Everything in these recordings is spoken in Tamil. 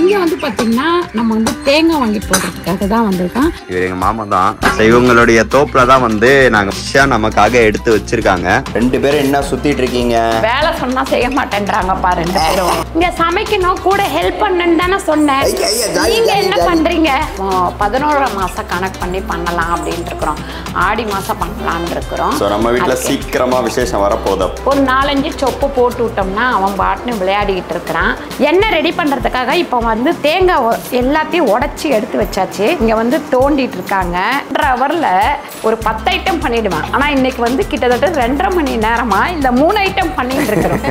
இங்க வந்து பாத்தீங்கன்னா நம்ம வந்து தேங்காய் வாங்கி போடுறதுக்காக தான் வந்திருக்கோம். இவர் எங்க மாமா தான். இவங்களுடைய தோப்புல தான் வந்து நாங்க நமக்காக எடுத்து வச்சிருக்காங்க. 2 பேரும் என்ன சுத்திட்டு இருக்கீங்க? வேலை சொன்னா செய்ய மாட்டேன்றாங்கப்பா 2 பேரும். இங்க சமைக்கணும் கூட ஹெல்ப் பண்ணுன்னு தானே சொன்னேன். நீங்க என்ன பண்றீங்க? 11ஆம் மாசம் கணக்கு பண்ணி பண்ணலாம் அப்படின்னு இருக்கிறோம். ஆடி மாசம் பண்ணலாம்னு இருக்கிறோம். நம்ம வீட்டுல சீக்கிரமா விசேஷம் வரப்போகுது. ஒரு 4-5 சொப்பு போட்டு விட்டோம்னா அவன் பாட்டுன்னு விளையாடிக்கிட்டு இருக்கிறான். என்ன ரெடி பண்றதுக்காக இப்போ வந்து தேங்காய் எல்லாத்தையும் உடைச்சி எடுத்து வச்சாச்சு. இங்க வந்து தோண்டிட்டு இருக்காங்க. 1.5 ஹவர்ல ஒரு 10 ஐட்டம் பண்ணிடுவேன். ஆனா இன்னைக்கு வந்து கிட்டத்தட்ட 2.5 மணி நேரமா இந்த 3 ஐட்டம் பண்ணிட்டு இருக்கிறோம்.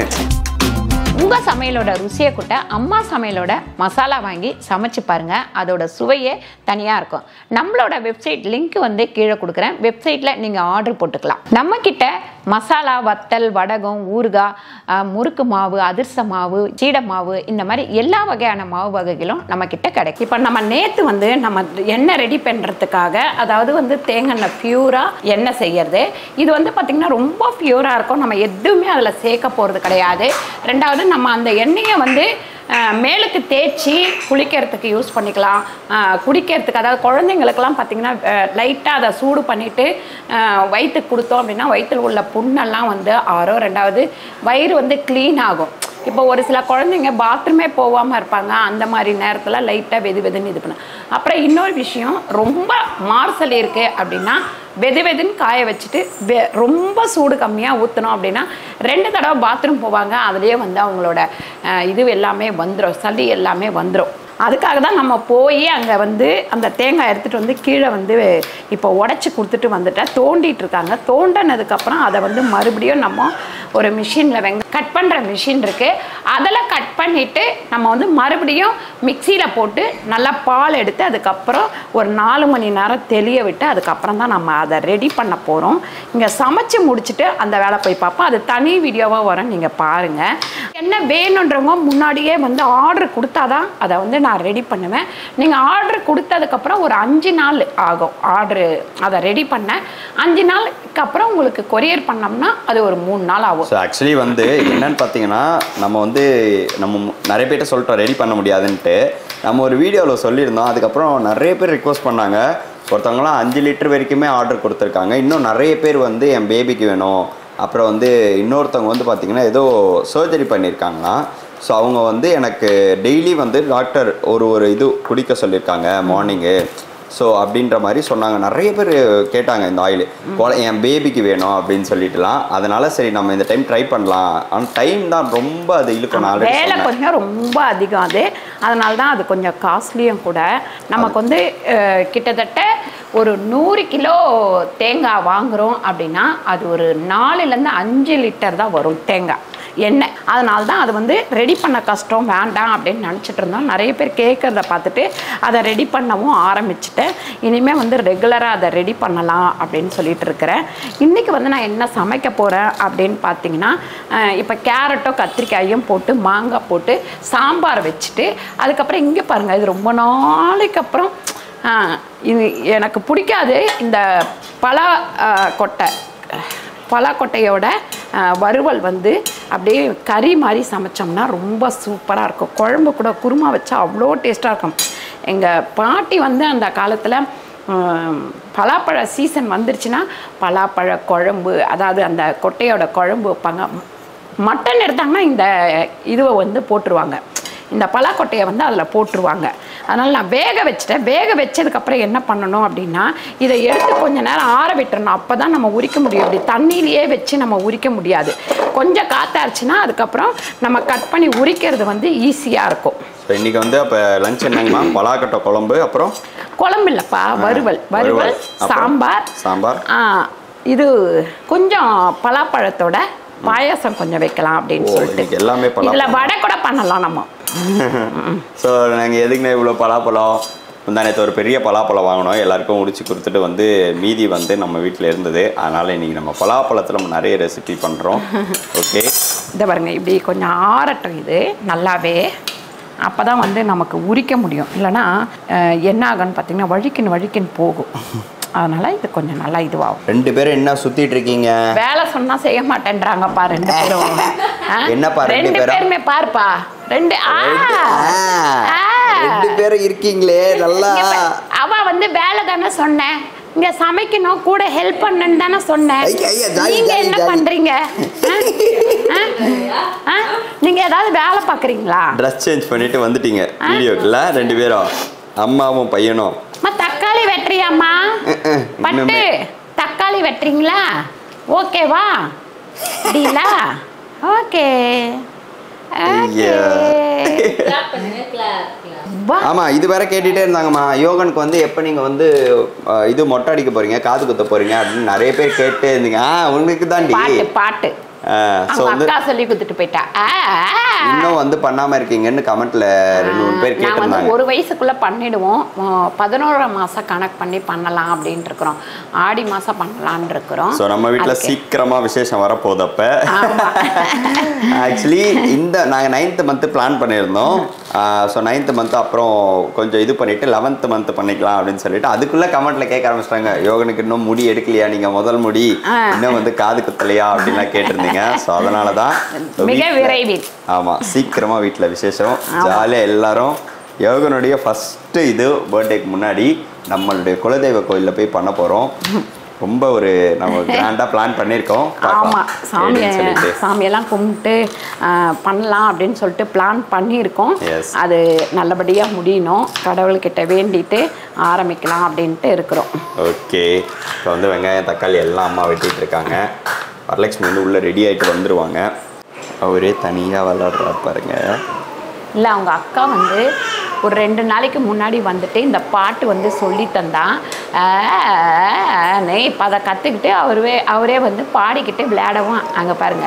உங்க சமையலோட ருசியை கூட்ட அம்மா சமையலோட மசாலா வாங்கி சமைச்சு பாருங்க. அதோட சுவையே தனியா இருக்கும். நம்மளோட வெப்சைட் லிங்க் வந்து கீழே கொடுக்குறேன். வெப்சைட்ல நீங்க ஆர்டர் போட்டுக்கலாம். நம்ம கிட்ட மசாலா, வத்தல், வடகம், ஊறுகாய், முறுக்கு மாவு, அதிர்ச மாவு, சீடை மாவு, இந்த மாதிரி எல்லா வகையான மாவு வகைகளும் நம்ம கிட்ட கிடைக்கும். இப்போ நம்ம நேற்று வந்து நம்ம எண்ணெய் ரெடி பண்ணுறதுக்காக, அதாவது வந்து தேங்காய் பியூரா எண்ணெய் செய்யறது. இது வந்து பார்த்திங்கன்னா ரொம்ப பியூராக இருக்கும். நம்ம எதுவுமே அதில் சேர்க்க போகிறது கிடையாது. 2வது நம்ம அந்த எண்ணெயை வந்து மேலுக்கு தேய்ச்சி குளிக்கிறதுக்கு யூஸ் பண்ணிக்கலாம். குடிக்கிறதுக்கு, அதாவது குழந்தைங்களுக்கெல்லாம் பார்த்திங்கன்னா லைட்டாக அதை சூடு பண்ணிவிட்டு வயிற்றுக்கு கொடுத்தோம் அப்படின்னா வயிற்றில் உள்ள புண்ணெல்லாம் வந்து ஆறும். 2வது வயிறு வந்து க்ளீன் ஆகும். இப்போ ஒரு சில குழந்தைங்க பாத்ரூமே போகாமல் இருப்பாங்க. அந்த மாதிரி நேரத்தில் லைட்டாக வெதுன்னு இது பண்ண. அப்புறம் இன்னொரு விஷயம், ரொம்ப மார்சல் இருக்குது அப்படின்னா வெதுன்னு காய வச்சுட்டு ரொம்ப சூடு கம்மியாக ஊற்றணும் அப்படின்னா 2 தடவை பாத்ரூம் போவாங்க. அதுலேயே வந்து அவங்களோட இது எல்லாமே வந்துடும், சளி எல்லாமே வந்துடும். அதுக்காக தான் நம்ம போய் அங்கே வந்து அந்த தேங்காய் எடுத்துகிட்டு வந்து கீழே வந்து இப்போ உடச்சி கொடுத்துட்டு வந்துட்டேன். தோண்டிட்டு இருக்காங்க. தோண்டினதுக்கப்புறம் அதை வந்து மறுபடியும் நம்ம ஒரு மிஷினில் கட் பண்ணுற மிஷின் இருக்குது. அதில் கட் பண்ணிவிட்டு நம்ம வந்து மறுபடியும் மிக்சியில் போட்டு நல்லா பால் எடுத்து அதுக்கப்புறம் ஒரு 4 மணி நேரம் தெளிய விட்டு அதுக்கப்புறம் தான் நம்ம அதை ரெடி பண்ண போகிறோம். இங்கே சமைச்சு முடிச்சுட்டு அந்த வேலை போய் பார்ப்போம். அது தனி வீடியோவாக வரும், நீங்கள் பாருங்கள். என்ன வேணுன்றவங்க முன்னாடியே வந்து ஆர்டர் கொடுத்தாதான் அதை வந்து நான் ரெடி பண்ணுவேன். நீங்கள் ஆர்டர் கொடுத்ததுக்கப்புறம் ஒரு 5 நாள் ஆகும் ஆர்டரு அதை ரெடி பண்ண. 5 நாளுக்கு அப்புறம் உங்களுக்கு கொரியர் பண்ணோம்னா அது ஒரு 3 நாள் ஆகும். ஸோ ஆக்சுவலி வந்து என்னன்னு பார்த்தீங்கன்னா, நம்ம நிறைய பேர்ட்ட சொல்லிட்டோம் ரெடி பண்ண முடியாதுன்ட்டு. நம்ம ஒரு வீடியோவில் சொல்லியிருந்தோம். அதுக்கப்புறம் நிறைய பேர் ரிக்வஸ்ட் பண்ணாங்க. ஒருத்தவங்களாம் 5 லிட்டர் வரைக்குமே ஆர்டர் கொடுத்துருக்காங்க. இன்னும் நிறைய பேர் வந்து என் பேபிக்கு வேணும். அப்புறம் வந்து இன்னொருத்தவங்க வந்து பார்த்திங்கன்னா ஏதோ சர்ஜரி பண்ணியிருக்காங்களாம். ஸோ அவங்க வந்து எனக்கு டெய்லி வந்து டாக்டர் ஒரு இது குடிக்க சொல்லியிருக்காங்க மார்னிங்கு. ஸோ அப்படின்ற மாதிரி சொன்னாங்க. நிறைய பேர் கேட்டாங்க இந்த ஆயில். என் பேபிக்கு வேணும் அப்படின்னு சொல்லிட்டுலாம். அதனால சரி நம்ம இந்த டைம் ட்ரை பண்ணலாம். ஆனால் டைம் தான் ரொம்ப அது இழுக்கும். வேலை கொஞ்சம் ரொம்ப அதிகம் அது. அதனால தான் அது கொஞ்சம் காஸ்ட்லியும் கூட. நமக்கு வந்து கிட்டத்தட்ட ஒரு 100 கிலோ தேங்காய் வாங்குகிறோம் அப்படின்னா அது ஒரு 4லேருந்து 5 லிட்டர் தான் வரும் தேங்காய் எண்ணெய். அதனால தான் அது வந்து ரெடி பண்ண கஷ்டம், வேண்டாம் அப்படின்னு நினச்சிட்டு இருந்தோம். நிறைய பேர் கேட்குறத பார்த்துட்டு அதை ரெடி பண்ணவும் ஆரம்பிச்சுட்டேன். இனிமேல் வந்து ரெகுலராக அதை ரெடி பண்ணலாம் அப்படின்னு சொல்லிட்டு இருக்கிறேன். இன்றைக்கி வந்து நான் என்ன சமைக்க போகிறேன் அப்படின்னு பார்த்தீங்கன்னா, இப்போ கேரட்டோ கத்திரிக்காயும் போட்டு மாங்காய் போட்டு சாம்பார் வச்சுட்டு அதுக்கப்புறம் இங்கே பாருங்கள், இது ரொம்ப நாளைக்கு அப்புறம் இது எனக்கு பிடிக்காது. இந்த பலாக்கொட்டையோட வறுவல் வந்து அப்படியே கறி மாதிரி சமைச்சோம்னா ரொம்ப சூப்பராக இருக்கும். குழம்பு கூட குருமா வச்சா அவ்வளோ டேஸ்ட்டாக இருக்கும். எங்கள் பாட்டி வந்து அந்த காலத்தில் பலாப்பழ சீசன் வந்துருச்சுன்னா பலாப்பழ குழம்பு, அதாவது அந்த கொட்டையோட குழம்பு வைப்பாங்க. மட்டன் எடுத்தாங்கன்னா இந்த இதுவை வந்து போட்டுருவாங்க, இந்த பலாக்கொட்டையை வந்து அதில் போட்டுருவாங்க. அதனால் நான் வேக வச்சுட்டேன். வேக வச்சதுக்கப்புறம் என்ன பண்ணணும் அப்படின்னா, இதை எடுத்து கொஞ்சம் நேரம் ஆற விட்டுறணும். அப்போ தான் நம்ம உரிக்க முடியும். இப்படி தண்ணியிலேயே வச்சு நம்ம உரிக்க முடியாது. கொஞ்சம் காத்தாச்சுன்னா அதுக்கப்புறம் நம்ம கட் பண்ணி உரிக்கிறது வந்து ஈஸியாக இருக்கும். ஸோ இன்றைக்கி வந்து அப்போ லஞ்ச் என்னங்கம்மா? பலாக்கொட்டை குழம்பு, அப்புறம் குழம்பு இல்லைப்பா, வறுவல், சாம்பார். இது கொஞ்சம் பலாப்பழத்தோட பாயாசம் கொஞ்சம் வைக்கலாம் அப்படின்னு சொல்லிட்டு எல்லாமே இதில் வடை கூட பண்ணலாம் நம்ம. ஸோ நாங்கள் எதுக்குன்னா இவ்வளோ பலாப்பழம் முந்தானத்து ஒரு பெரிய பலாப்பழம் வாங்கினோம். எல்லாருக்கும் முடிச்சு கொடுத்துட்டு வந்து மீதி வந்து நம்ம வீட்டில் இருந்தது. அதனால் இன்றைக்கி நம்ம பலாப்பழத்தில் நம்ம நிறைய ரெசிபி பண்ணுறோம். ஓகே, இதை பாருங்க, இப்படி கொஞ்சம் ஆறட்டும் இது நல்லாவே. அப்போ தான் வந்து நமக்கு உரிக்க முடியும். இல்லைன்னா என்ன ஆகுன்னு பார்த்தீங்கன்னா வழிக்கின்னு போகும். அதனால இது கொஞ்சம் நல்லா இதுவாகும். 2 பேரும் என்ன சுத்திட்டு இருக்கீங்க? வேலை சொன்னா செய்ய மாட்டேன்றாங்கப்பா 2 பேரும். என்னப்பா 2 பேருமே பாருப்பா 2 2 பேரும் இருக்கீங்களே நல்லா. அவ வந்து வேலை தானே சொன்னேன், இங்க சமைக்கணும் கூட ஹெல்ப் பண்ணுன்னு தானே சொன்னேன். நீங்க என்ன பண்றீங்க? நீங்க ஏதாவது வேலை பாக்குறீங்களா? ட்ரெஸ் சேஞ்ச் பண்ணிட்டு வந்துட்டீங்க வீடியோக்குள்ள 2 பேரும், அம்மாவும் பையனும். தக்காளி வெட்டுறியாம்மா? பட்டு தக்காளி வெட்டுறீங்களா? ஓகேவா? டீலா? ஓகே. ஆமா, இது வேற கேட்டுட்டே இருந்தாங்கம்மா. யோகனுக்கு வந்து எப்ப நீங்க வந்து இது மொட்டை அடிக்க போறீங்க, காது குத்த போறீங்க அப்படின்னு நிறைய பேர் கேட்டே இருந்தீங்க. உங்களுக்கு தாண்டி பாட்டு அக்கா சொல்லி குத்துட்டு போயிட்டா. இன்னும் வந்து பண்ணாம இருக்கீங்கன்னு கமெண்ட்ல 2-3 பேர் கேட்டிருந்தாங்க. 1 வயசுக்குள்ள பண்ணிடுவோம், 11 மாசம் கணக்கு பண்ணி பண்ணலாம் அப்படின்னு இருக்கிறோம். ஆடி மாசம் பண்ணலாம்னு இருக்கிறோம். ஸோ நம்ம வீட்டில் சீக்கிரமா விசேஷம் வரப்போகுது. அப்ப ஆக்சுவலி இந்த நாங்கள் 9th மந்த் பிளான் பண்ணியிருந்தோம். ஸோ 9th மந்த் அப்புறம் கொஞ்சம் இது பண்ணிட்டு 11th மந்த் பண்ணிக்கலாம் அப்படின்னு சொல்லிட்டு அதுக்குள்ள கமெண்ட்ல கேட்க ஆரம்பிச்சிட்டாங்க, யோகனுக்கு இன்னும் முடி எடுக்கலையா, நீங்க முதல் முடி இன்னும் வந்து காது குத்தலையா அப்படின்லாம் கேட்டிருந்தீங்க. ஸோ அதனால தான் மிக விரைவில் ஆமா சீக்கிரமா வீட்டில் விசேஷம். ஜாலியாக எல்லாரும் யோகனுடைய ஃபர்ஸ்ட் இது பர்த்டேக்கு முன்னாடி நம்மளுடைய குலதெய்வ கோயிலில் போய் பண்ண போறோம். ரொம்ப ஒரு நம்ம கிராண்டாக பிளான் பண்ணியிருக்கோம். ஆமாம், சாமியெல்லாம் கும்பிட்டு பண்ணலாம் அப்படின்னு சொல்லிட்டு பிளான் பண்ணியிருக்கோம். அது நல்லபடியாக முடியணும், கடவுள்கிட்ட வேண்டிட்டு ஆரம்பிக்கலாம் அப்படின்ட்டு இருக்கிறோம். ஓகே, இப்போ வந்து வெங்காயம் தக்காளி எல்லாம் அம்மா வெட்டிட்டு இருக்காங்க. வரலட்சுமி வந்து உள்ளே ரெடி ஆகிட்டு வந்துடுவாங்க. அவரே தனியாக விளாடுறாரு பாருங்க. இல்லை, அவங்க அக்கா வந்து ஒரு 2 நாளைக்கு முன்னாடி வந்துட்டு இந்த பாட்டு வந்து சொல்லி தந்தான். இப்போ அதை கற்றுக்கிட்டு அவரே வந்து பாடிக்கிட்டு விளையாடவும் அங்கே பாருங்க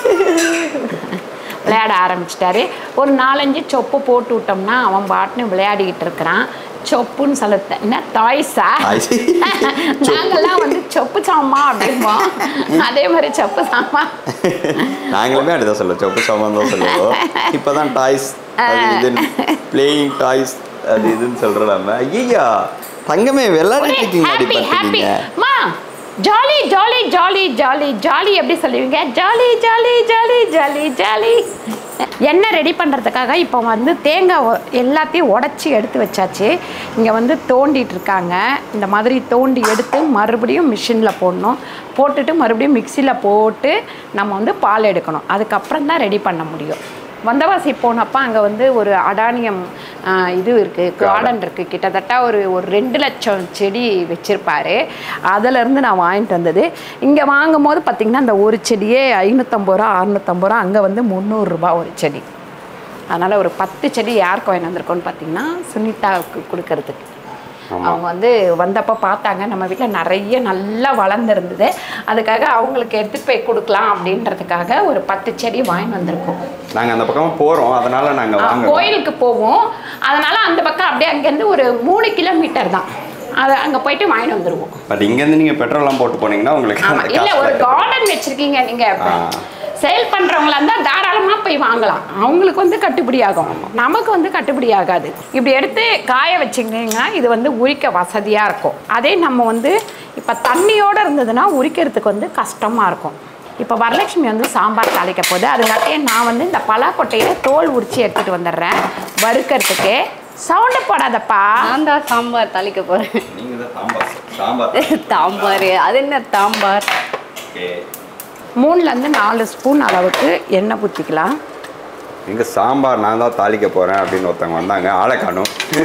விளையாட ஆரம்பிச்சிட்டாரு. ஒரு 4-5 சொப்பு போட்டு விட்டோம்னா அவன் பாட்டுன்னு விளையாடிக்கிட்டு இருக்கிறான். சொப்புன்னு சொல்ல என்ன டாய்ஸா? நாங்கெல்லாம் வந்து சொப்பு சாமா அப்படிம்போம், அதே மாதிரி சொப்பு சாமா நாங்களுமே அப்படிதான் சொல்லுவோம், சொப்பு சாமான் தான் சொல்லுவோம். இப்போதான் டாய்ஸ் பிளேயிங் டாய்ஸ் அது இதுன்னு சொல்றாங்க. ஐயா தங்கமே விளையாடிட்டு இருக்கீங்க. Jolly jolly jolly jolly jolly எப்படி சொல்லுவீங்க? Jolly jolly jolly jolly jolly. எண்ணெய் ரெடி பண்ணுறதுக்காக இப்போ வந்து தேங்காய் எல்லாத்தையும் உடச்சி எடுத்து வச்சாச்சு. இங்கே வந்து தோண்டிட்டு இருக்காங்க. இந்த மாதிரி தோண்டி எடுத்து மறுபடியும் மிஷினில் போடணும். போட்டுட்டு மறுபடியும் மிக்சியில் போட்டு நம்ம வந்து பால் எடுக்கணும். அதுக்கப்புறம் தான் ரெடி பண்ண முடியும். வந்தவாசி போனப்போ அங்கே வந்து ஒரு அடானியம் இது இருக்குது, கார்டன் இருக்குது. கிட்டத்தட்ட ஒரு 2 லட்சம் செடி வச்சுருப்பார். அதிலேருந்து நான் வாங்கிட்டு வந்தது. இங்கே வாங்கும் போது பார்த்திங்கன்னா அந்த ஒரு செடியே 550 ரூபா 650 ரூபா, அங்கே வந்து 300 ரூபா ஒரு செடி. அதனால் ஒரு 10 செடி யாருக்கு வாங்கி வந்திருக்கோன்னு பார்த்திங்கன்னா சுனிதாவுக்கு கொடுக்கறதுக்கு. அவங்க வந்து வந்தப்போ பார்த்தாங்க நம்ம வீட்டில் நிறைய நல்லா வளர்ந்துருந்தது. அதுக்காக அவங்களுக்கு எடுத்துகிட்டு போய் கொடுக்கலாம் அப்படின்றதுக்காக ஒரு 10 செடி வாங்கி வந்திருக்கோம். நாங்கள் அந்த பக்கம் போகிறோம், அதனால் நாங்கள் கோயிலுக்கு போவோம். அதனால் அந்த பக்கம் அப்படியே அங்கேருந்து ஒரு 3 கிலோமீட்டர் தான், அதை அங்கே போயிட்டு வாங்கிட்டு வந்துடுவோம். பட் இங்கேருந்து நீங்கள் பெட்ரோல்லாம் போட்டு போனீங்கன்னா உங்களுக்கு இல்லை, ஒரு கார்டன் வச்சுருக்கீங்க நீங்கள், சேல் பண்ணுறவங்களா இருந்தால் தாராளமாக போய் வாங்கலாம். அவங்களுக்கு வந்து கட்டுப்படி ஆகும், நமக்கு வந்து கட்டுப்படி ஆகாது. இப்படி எடுத்து காய வச்சுக்கிங்கன்னா இது வந்து உரிக்க வசதியாக இருக்கும். அதே நம்ம வந்து இப்போ தண்ணியோடு இருந்ததுன்னா உரிக்கிறதுக்கு வந்து கஷ்டமாக இருக்கும். இப்போ வரலட்சுமி வந்து சாம்பார் தாளிக்க போகுது. அதுக்காக நான் வந்து இந்த பலாக்கொட்டையில் தோல் உரித்து எடுத்துகிட்டு வந்துடுறேன் வறுக்கிறதுக்கு. சவுண்டு போடாதப்பா. நான் தான் சாம்பார் தாளிக்க போகிறேன். சாம்பார் அது என்ன சாம்பார்? 3லேருந்து 4 ஸ்பூன் அளவுக்கு எண்ணெய் ஊற்றிக்கலாம். எங்கள் சாம்பார் நான் தான் தாளிக்க போகிறேன் அப்படின்னு ஒருத்தவங்க வந்தாங்க, ஆளை காணும்.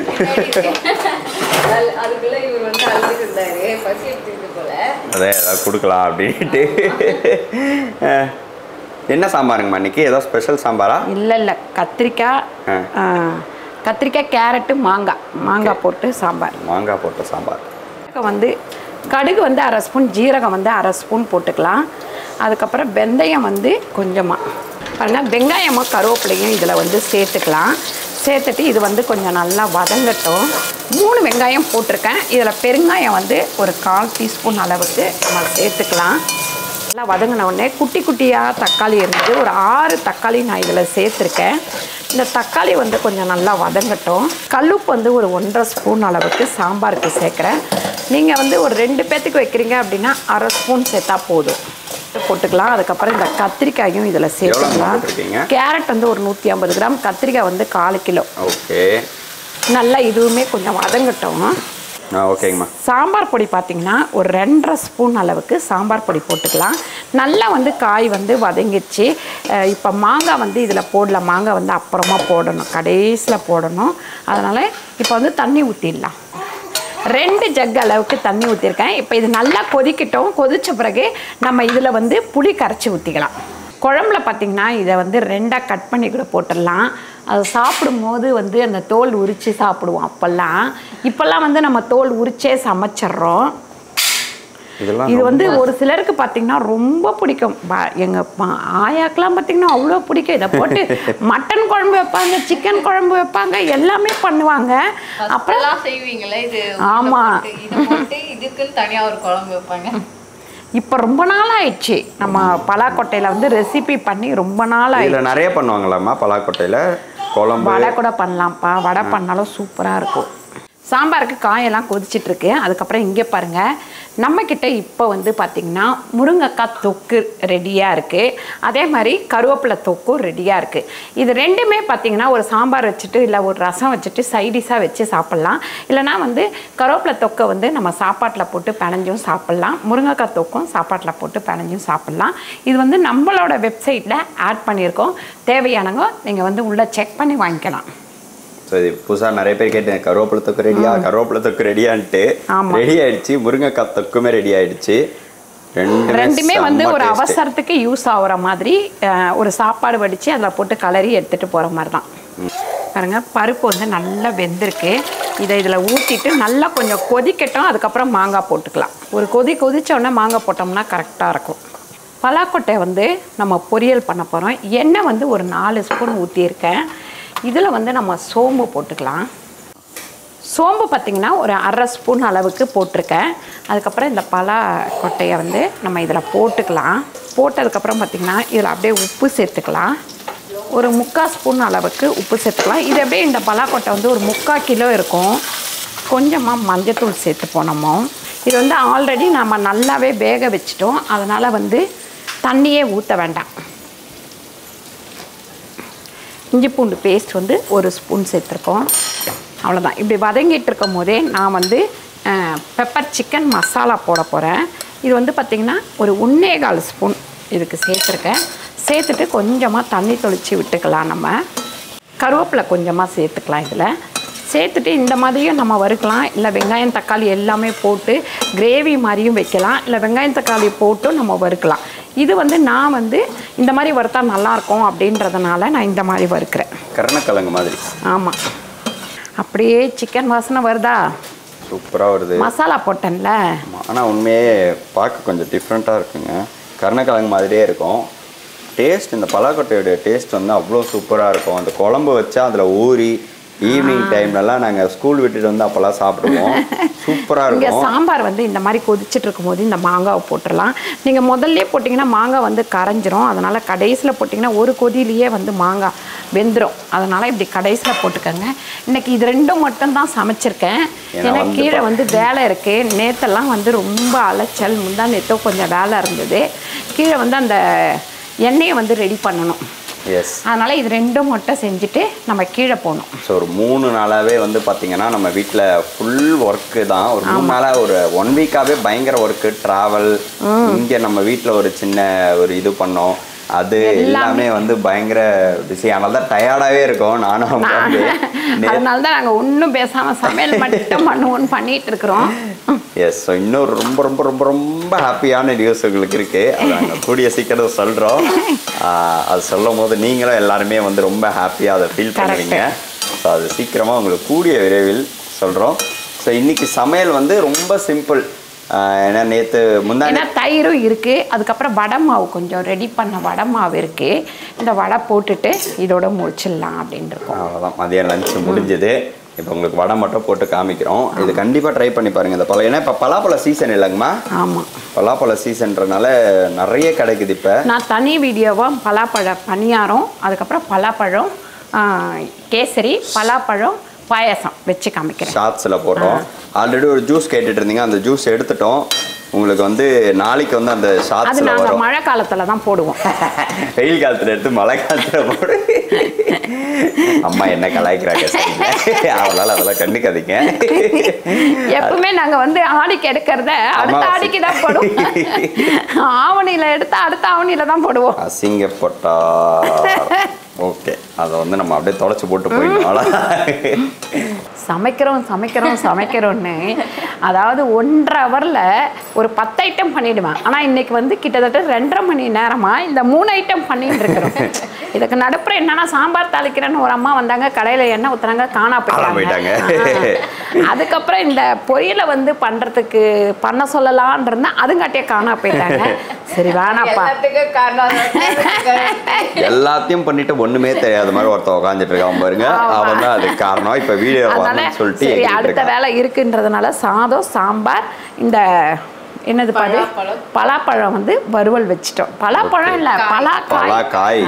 அதுக்குள்ளே இவர் வந்து அழுதுருந்தாரு, பசி எடுத்துட்டு போல. அதே ஏதாவது கொடுக்கலாம் அப்படின்ட்டு. என்ன சாம்பாருங்கம்மா இன்னைக்கு? ஏதோ ஸ்பெஷல் சாம்பாரா? இல்லை, கத்திரிக்காய் கேரட்டு மாங்காய் போட்டு சாம்பார். மாங்காய் போட்ட சாம்பார். வந்து கடுகு வந்து 1/2 ஸ்பூன், ஜீரகம் வந்து 1/2 ஸ்பூன் போட்டுக்கலாம். அதுக்கப்புறம் வெந்தயம் வந்து கொஞ்சமாக பாருங்கள், வெங்காயமும் கருவேப்பிலையும் இதில் வந்து சேர்த்துக்கலாம். சேர்த்துட்டு இது வந்து கொஞ்சம் நல்லா வதங்கட்டும். 3 வெங்காயம் போட்டிருக்கேன். இதில் பெருங்காயம் வந்து ஒரு 1/4 டீஸ்பூன் அளவுக்கு நம்ம சேர்த்துக்கலாம். நல்லா வதங்கின உடனே குட்டி குட்டியாக தக்காளி இருந்தது, ஒரு 6 தக்காளி நான் இதில் சேர்த்துருக்கேன். இந்த தக்காளி வந்து கொஞ்சம் நல்லா வதங்கட்டும். கல்லுப்பு வந்து ஒரு 1/2 ஸ்பூன் அளவுக்கு சாம்பாருக்கு சேர்க்குறேன். நீங்கள் வந்து ஒரு 2 பேர்த்துக்கு வைக்கிறீங்க அப்படின்னா 1/2 ஸ்பூன் சேர்த்தா போதும். போட்டுக்கலாம். அதுக்கப்புறம் இந்த கத்திரிக்காயும் இதில் சேர்த்துக்கலாம். கேரட் வந்து ஒரு 150 கிராம், கத்திரிக்காய் வந்து 1/4 கிலோ. ஓகே. நல்லா இதுவுமே கொஞ்சம் வதங்கட்டும். ஓகேங்கம்மா. சாம்பார் பொடி பார்த்தீங்கன்னா ஒரு 2.5 ஸ்பூன் அளவுக்கு சாம்பார் பொடி போட்டுக்கலாம். நல்லா வந்து காய் வந்து வதங்கிடுச்சு. இப்போ மாங்காய் வந்து இதில் போடல, மாங்காய் வந்து அப்புறமா போடணும், கடைசியில் போடணும். அதனால் இப்போ வந்து தண்ணி ஊற்றிடலாம். 2 ஜக் அளவுக்கு தண்ணி ஊற்றிருக்கேன். இப்போ இது நல்லா கொதிக்கட்டும். கொதித்த பிறகு நம்ம இதில் வந்து புளி கரைச்சி ஊற்றிக்கலாம். குழம்புல பார்த்திங்கன்னா இதை வந்து 2ஆக கட் பண்ணி கூட போட்டுடலாம். அது சாப்பிடும்போது வந்து அந்த தோல் உரித்து சாப்பிடுவோம் இப்போல்லாம் வந்து நம்ம தோல் உரிச்சே சமைச்சிட்றோம். இது வந்து ஒரு சிலருக்கு பார்த்திங்கன்னா ரொம்ப பிடிக்கும். எங்கள் ஆயாக்கெலாம் பார்த்திங்கன்னா அவ்வளோ பிடிக்கும். இதை போட்டு மட்டன் குழம்பு வைப்பாங்க, சிக்கன் குழம்பு வைப்பாங்க, எல்லாமே பண்ணுவாங்க. அப்புறம் செய்வீங்களே இது? ஆமாம், இதுக்குன்னு தனியாக ஒரு குழம்பு வைப்பாங்க. இப்போ ரொம்ப நாள் ஆயிடுச்சு. நம்ம பலாக்கொட்டையில் வந்து ரெசிபி பண்ணி ரொம்ப நாள் ஆயிடுச்சு. நிறைய பண்ணுவாங்களாம்மா பலாக்கொட்டையில்? குழம்பு வடை கூட பண்ணலாம்ப்பா. வடை பண்ணாலும் சூப்பராக இருக்கும். சாம்பாருக்கு காயெல்லாம் கொதிச்சிட்ருக்கு. அதுக்கப்புறம் இங்கே பாருங்கள், நம்மக்கிட்ட இப்போ வந்து பார்த்திங்கன்னா முருங்கைக்காய் தொக்கு ரெடியாக இருக்குது. அதே மாதிரி கருவேப்பிலை தொக்கும் ரெடியாக இருக்குது. இது ரெண்டுமே பார்த்திங்கன்னா ஒரு சாம்பார் வச்சுட்டு இல்லை ஒரு ரசம் வச்சுட்டு சைடிஷாக வச்சு சாப்பிட்லாம். இல்லைனா வந்து கருவேப்பிலை தொக்கை வந்து நம்ம சாப்பாட்டில் போட்டு பிணைஞ்சும் சாப்பிட்லாம். முருங்கைக்காய் தொக்கும் சாப்பாட்டில் போட்டு பிணைஞ்சும் சாப்பிட்லாம். இது வந்து நம்மளோட வெப்சைட்டில் ஆட் பண்ணியிருக்கோம். தேவையானவங்க நீங்கள் வந்து உள்ளே செக் பண்ணி வாங்கிக்கலாம். ஸோ இது புதுசாக நிறைய பேர் கேட்டேன், கருவேப்பிலை தொக்கு ரெடியா, கருவேப்பிலை தொக்கு ரெடியான்ட்டு. ரெடி ஆயிடுச்சு. முருங்கைக்காய் தொக்குமே ரெடி ஆயிடுச்சு. ரெண்டுமே வந்து ஒரு அவசரத்துக்கு யூஸ் ஆகுற மாதிரி ஒரு சாப்பாடு வடித்து அதில் போட்டு கலரி எடுத்துகிட்டு போகிற மாதிரி தான். பாருங்கள், பருப்பு வந்து நல்லா வெந்திருக்கு. இதை இதில் ஊற்றிட்டு நல்லா கொஞ்சம் கொதிக்கட்டும். அதுக்கப்புறம் மாங்காய் போட்டுக்கலாம். ஒரு கொதிச்சோடனே மாங்காய் போட்டோம்னா கரெக்டாக இருக்கும். பலாக்கொட்டை வந்து நம்ம பொரியல் பண்ண போகிறோம். எண்ணெய் வந்து ஒரு 4 ஸ்பூன் ஊற்றியிருக்கேன். இதில் வந்து நம்ம சோம்பு போட்டுக்கலாம். சோம்பு பார்த்திங்கன்னா ஒரு 1/2 ஸ்பூன் அளவுக்கு போட்டிருக்கேன். அதுக்கப்புறம் இந்த பலாக்கொட்டையை வந்து நம்ம இதில் போட்டுக்கலாம். போட்டதுக்கப்புறம் பார்த்திங்கன்னா இதில் அப்படியே உப்பு சேர்த்துக்கலாம். ஒரு 3/4 ஸ்பூன் அளவுக்கு உப்பு சேர்த்துக்கலாம். இது அப்படியே இந்த பலாக்கொட்டை வந்து ஒரு 3/4 கிலோ இருக்கும். கொஞ்சமாக மஞ்சத்தூள் சேர்த்துப்போம் நம்ம. இது வந்து ஆல்ரெடி நம்ம நல்லாவே வேக வச்சிட்டோம். அதனால் வந்து தண்ணியே ஊற்ற வேண்டாம். இஞ்சி பூண்டு பேஸ்ட் வந்து 1 ஸ்பூன் சேர்த்துருக்கோம். அவ்வளோதான். இப்படி வதங்கிட்டு இருக்கும் போதே நான் வந்து பெப்பர் சிக்கன் மசாலா போட போகிறேன். இது வந்து பார்த்திங்கன்னா ஒரு 1.25 ஸ்பூன் இதுக்கு சேர்த்துருக்கேன். சேர்த்துட்டு கொஞ்சமாக தண்ணி தொளித்து விட்டுக்கலாம். நம்ம கருவேப்பிலை கொஞ்சமாக சேர்த்துக்கலாம். இதில் சேர்த்துட்டு இந்த மாதிரியும் நம்ம வறுக்கலாம். இல்லை வெங்காயம் தக்காளி எல்லாமே போட்டு கிரேவி மாதிரியும் வைக்கலாம். இல்லை வெங்காயம் தக்காளி போட்டும் நம்ம வறுக்கலாம். இது வந்து நான் வந்து இந்த மாதிரி வறுத்தா நல்லாயிருக்கும் அப்படின்றதுனால நான் இந்த மாதிரி வறுக்கிறேன். கருணக்கிழங்கு மாதிரி. ஆமாம், அப்படியே சிக்கன் வாசனை வருதா? சூப்பராக வருது. மசாலா போட்டேன்ல. ஆனால் உண்மையே பார்க்க கொஞ்சம் டிஃப்ரெண்ட்டாக இருக்குங்க. கருணக்கிழங்கு மாதிரியே இருக்கும். டேஸ்ட், இந்த பலாக்கொட்டையோடைய டேஸ்ட் வந்து அவ்வளோ சூப்பராக இருக்கும். அந்த குழம்பு வச்சா அதில் ஊறி ஈவினிங் டைம்லலாம் நாங்கள் ஸ்கூல் விட்டுட்டு வந்து அப்போல்லாம் சாப்பிடுவோம். சூப்பராக இருக்கும். இங்கே சாம்பார் வந்து இந்த மாதிரி கொதிச்சுட்டு இருக்கும்போது இந்த மாங்காவை போட்டுடலாம். நீங்கள் முதல்ல போட்டிங்கன்னா மாங்காய் வந்து கரைஞ்சிரும். அதனால் கடைசியில் போட்டிங்கன்னா ஒரு கொதியிலேயே வந்து மாங்காய் வெந்துடும். அதனால் இப்படி கடைசியில் போட்டுக்கோங்க. இன்றைக்கி இது 2 மட்டும்தான் சமைச்சிருக்கேன். ஏன்னா கீழே வந்து வேலை இருக்குது. நேற்றெல்லாம் வந்து ரொம்ப அலைச்சல். முந்தா நேற்றோ கொஞ்சம் வேலை இருந்தது. கீழே வந்து அந்த எண்ணெயை வந்து ரெடி பண்ணணும். அதனால் இது 2 மட்டும் செஞ்சுட்டு நம்ம கீழே போகணும். ஸோ ஒரு 3 நாளாகவே வந்து பார்த்திங்கன்னா நம்ம வீட்டில் ஃபுல் ஒர்க்கு தான். ஒரு 3 நாளாக ஒரு 1 வீக்காகவே பயங்கர ஒர்க்கு. ட்ராவல், இங்கே நம்ம வீட்டில் ஒரு சின்ன ஒரு இது பண்ணோம். அது எல்லாமே வந்து பயங்கர பிஸி. அதனால தான் டயர்டாகவே இருக்கும். அதனால தான் நாங்கள் ஒன்றும் பேசாமல் சமையல் மட்டும் பண்ணுவோன்னு பண்ணிகிட்டு இருக்கிறோம். எஸ். ஸோ இன்னொரு ரொம்ப ரொம்ப ரொம்ப ரொம்ப ஹாப்பியான நியூஸ் உங்களுக்கு இருக்குது. அதை நாங்கள் கூடிய சீக்கிரம் சொல்கிறோம். அது சொல்லும் போது நீங்களும் எல்லாருமே வந்து ரொம்ப ஹாப்பியாக அதை ஃபீல் பண்ணுவீங்க. ஸோ அது சீக்கிரமாக உங்களுக்கு கூடிய விரைவில் சொல்கிறோம். ஸோ இன்றைக்கி சமையல் வந்து ரொம்ப சிம்பிள். ஏன்னா நேற்று முன்னாடி தயிரும் இருக்குது. அதுக்கப்புறம் வடை மாவு கொஞ்சம் ரெடி பண்ண வடை மாவு இருக்குது. இந்த வடை போட்டுட்டு இதோட முடிச்சிடலாம் அப்படின்னு இருக்கோம். அவ்வளோதான். மதியம் லஞ்சு முடிஞ்சது. இப்போ உங்களுக்கு வடை மட்டும் போட்டு காமிக்கிறோம். இது கண்டிப்பாக ட்ரை பண்ணி பாருங்கள். இந்த பழம் ஏன்னா இப்போ பலாப்பழ சீசன் இல்லைங்கம்மா? ஆமாம், பலாப்பழ சீசன்றனால நிறைய கிடைக்குது. இப்போ நான் தனி வீடியோவாக பலாப்பழ பணியாரம், அதுக்கப்புறம் பலாப்பழம் கேசரி, பலாப்பழம் பாயாசம் வச்சு காமிக்கிறேன். ஷார்ட்ஸில் போடுறோம். ஆல்ரெடி ஒரு ஜூஸ் கேட்டுட்டு இருந்தீங்க. அந்த ஜூஸ் எடுத்துட்டோம். உங்களுக்கு வந்து நாளைக்கு வந்து அந்த ஷார்ட்ஸில் வரும். மழை காலத்தில் தான் போடுவோம். வெயில் காலத்தில் எடுத்து மழை காலத்தில் போடு. அம்மா என்ன கலாய்க்கிறாங்க அவளால அதெல்லாம் கண்டுக்காதீங்க. எப்பவுமே நாங்க வந்து ஆடிக்கு எடுக்கிறத அடுத்த ஆடிக்கு தான் போடுவோம். ஆவணியில எடுத்தா அடுத்த ஆவணியில தான் போடுவோம். அசிங்கப்பட்டா ஓகே, அதை வந்து நம்ம அப்படியே தொலைச்சு போட்டு போயிடணும். சமைக்கிறோன்னு அதாவது 1.5 ஹவரில் ஒரு 10 ஐட்டம் பண்ணிடுவேன். ஆனால் இன்னைக்கு வந்து கிட்டத்தட்ட 2.5 மணி நேரமாக இந்த 3 ஐட்டம் பண்ணிட்டு இருக்கிறோம். இதுக்கு நடுப்புற என்னன்னா சாம்பார் தாளிக்கிறேன்னு ஒரு அம்மா வந்தாங்க, கடையில் எண்ணெய் ஊற்றுறாங்க, காணா போயிட்டாங்க. அதுக்கப்புறம் இந்த பொரியலை வந்து பண்ணுறதுக்கு பண்ண சொல்லலான் இருந்தேன், அதுங்காட்டியே காணா போயிட்டாங்க. சரி வேணாப்பா, எல்லாத்தையும் பண்ணிட்டு ஒண்ணுமே தெரியாத மாதிரி ஒருத்தர் உட்காந்துட்டு இருக்கான் பாருங்க, அவன் தான் அதுக்கு காரணம். இப்ப வீடியோ சொல்லிட்டு அடுத்த வேலை இருக்குன்றதுனால சாதம், சாம்பார், இந்த என்னது பாரு பலாப்பழம் வந்து வறுவல் வச்சிட்டோம். பலாப்பழம் இல்ல பலாக்காய்,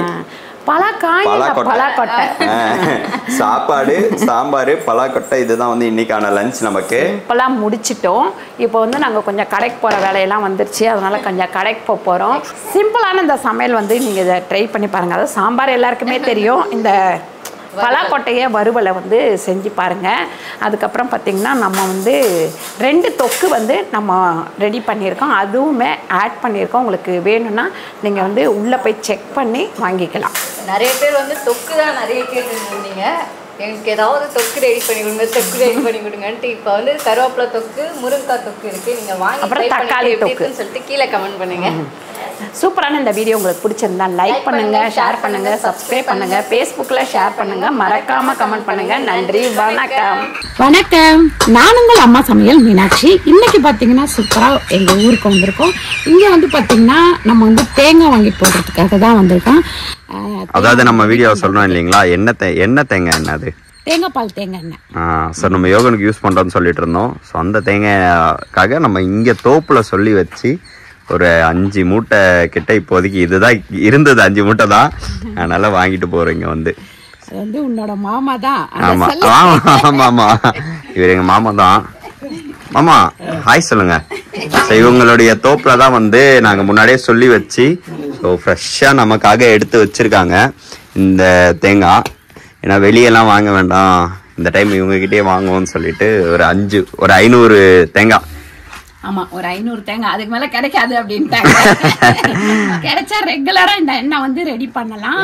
பலாக்கொட்டை. சாப்பாடு, சாம்பார், பலாக்கொட்டை, இதுதான் வந்து இன்னைக்கான லஞ்ச். நமக்கு இப்பெல்லாம் முடிச்சிட்டோம். இப்போ வந்து நாங்கள் கொஞ்சம் கடைக்கு போகிற வேலையெல்லாம் வந்துருச்சு, அதனால கொஞ்சம் கடைக்கு போக போகிறோம். சிம்பிளான இந்த சமையல் வந்து நீங்கள் இதை ட்ரை பண்ணி பாருங்கள். அதாவது சாம்பார் எல்லாருக்குமே தெரியும், இந்த பலாக்கொட்டையை வறுவலை வந்து செஞ்சு பாருங்கள். அதுக்கப்புறம் பார்த்திங்கன்னா நம்ம வந்து 2 தொக்கு வந்து நம்ம ரெடி பண்ணியிருக்கோம், அதுவுமே ஆட் பண்ணியிருக்கோம். உங்களுக்கு வேணும்னா நீங்கள் வந்து உள்ளே போய் செக் பண்ணி வாங்கிக்கலாம். நிறைய பேர் வந்து தொக்கு தான் நிறைய கேட்டுருந்தீங்க, எனக்கு ஏதாவது தொக்கு ரெடி பண்ணி கொடுங்க, தொக்கு ரெடி பண்ணி கொடுங்கன்ட்டு. இப்போ வந்து கருவேப்பிலை தொக்கு, முருங்கைக்காய் தொக்கு இருக்குது, நீங்கள் வாங்கி அப்புறம் தக்காளி தொக்குன்னு சொல்லிட்டு கீழே கமெண்ட் பண்ணுங்கள். சூப்பரான இந்த வீடியோ உங்களுக்கு பிடிச்சிருந்தா லைக் பண்ணுங்க, ஷேர் பண்ணுங்க, சப்ஸ்கிரைப் பண்ணுங்க, ஃபேஸ்புக்கில் ஷேர் பண்ணுங்க, மறக்காம கமெண்ட் பண்ணுங்க. நன்றி, வணக்கம். வணக்கம், நான் உங்கள் அம்மா சமையல் மீனாட்சி. இன்னைக்கு பார்த்தீங்கன்னா சூப்பராக எங்கள் ஊருக்கு வந்திருக்கோம். இங்கே வந்து பார்த்தீங்கன்னா நம்ம வந்து தேங்காய் வாங்கி போடுறதுக்காக தான் வந்திருக்கோம். அதாவது நம்ம வீடியோ சொல்லணும் இல்லைங்களா, என்ன தேங்காய் என்னது தேங்காய் பால், தேங்காய் எண்ணெய். ஸோ நம்ம யோகனுக்கு யூஸ் பண்ணுறோன்னு சொல்லிட்டு இருந்தோம். ஸோ அந்த தேங்காய்க்காக நம்ம இங்கே தோப்பில் சொல்லி வச்சு ஒரு 5 மூட்டை கிட்ட இப்போதைக்கு இதுதான் இருந்தது, 5 மூட்டை தான். அதனால வாங்கிட்டு போறோம். இங்க வந்து அது வந்து உன்னோட மாமா தான். ஆமா ஆமா ஆமா, இவர் எங்க மாமா தான். மாமா ஹாய் சொல்லுங்க. ஸோ இவங்களுடைய தோப்புல தான் வந்து நாங்க முன்னாடியே சொல்லி வச்சு ஸோ ஃப்ரெஷ்ஷா நமக்காக எடுத்து வச்சிருக்காங்க இந்த தேங்காய். ஏன்னா வெளியெல்லாம் வாங்க வேண்டாம், இந்த டைம் இவங்ககிட்டயே வாங்குவோம்னு சொல்லிட்டு ஒரு 500 தேங்காய். ஆமா, ஒரு 500 தேங்காய், அதுக்கு மேல கிடைக்காது அப்படின்ட்டாங்க. கிடைச்சா ரெகுலரா இந்த எண்ணெய் வந்து ரெடி பண்ணலாம்.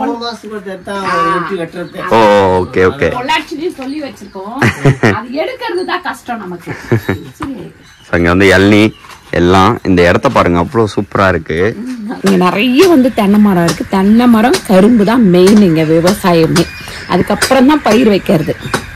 ஓ ஓகே ஓகே, பொள்ளாச்சிலையும் சொல்லி வச்சிருக்கோம், அது எடுக்கிறது தான் கஷ்டம் நமக்கு. இங்க வந்து இளநீ எல்லாம், இந்த இடத்த பாருங்க அவ்வளவு சூப்பரா இருக்கு. இங்க நிறைய வந்து தென்னை மரம் இருக்கு. தென்னை மரம், கரும்பு தான் மெயின் இங்க விவசாயமே. அதுக்கப்புறம் தான் பயிர் வைக்கிறது.